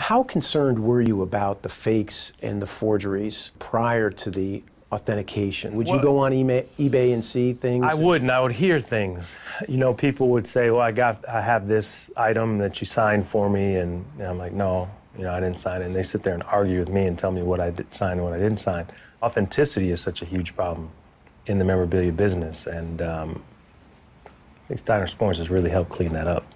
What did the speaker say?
How concerned were you about the fakes and the forgeries prior to the authentication? Would you go on eBay and see things? I wouldn't. I would hear things. You know, people would say, well, I have this item that you signed for me, and I'm like, no, I didn't sign it. And they sit there and argue with me and tell me what I did sign and what I didn't sign. Authenticity is such a huge problem in the memorabilia business, and I think Steiner Sports has really helped clean that up.